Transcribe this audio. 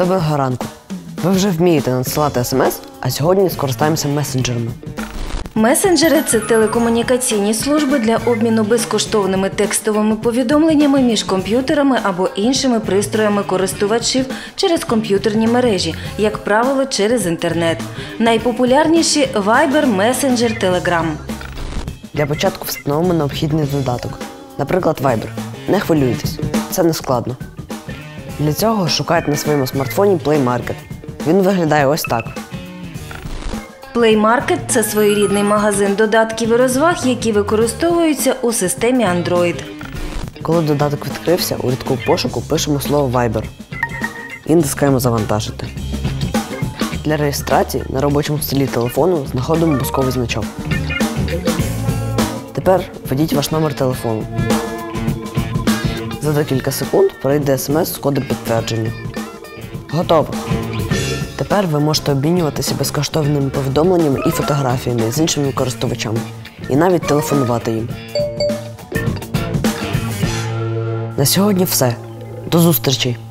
Доброго ранку! Ви вже вмієте надсилати смс, а сьогодні скористаємося месенджерами. Месенджери – це телекомунікаційні служби для обміну безкоштовними текстовими повідомленнями між комп'ютерами або іншими пристроями користувачів через комп'ютерні мережі, як правило, через інтернет. Найпопулярніші – Viber, Messenger, Telegram. Для початку встановимо необхідний додаток. Наприклад, Viber. Не хвилюйтесь, це не складно. Для цього шукайте на своєму смартфоні Play Market. Він виглядає ось так. Play Market – це своєрідний магазин додатків і розваг, які використовуються у системі Android. Коли додаток відкрився, у рядку пошуку пишемо слово Viber і натискаємо «Завантажити». Для реєстрації на робочому столі телефону знаходимо бусковий значок. Тепер введіть ваш номер телефону. За декілька секунд прийде смс з кодом підтвердження. Готово! Тепер ви можете обмінюватися безкоштовними повідомленнями і фотографіями з іншими користувачами. І навіть телефонувати їм. На сьогодні все. До зустрічі!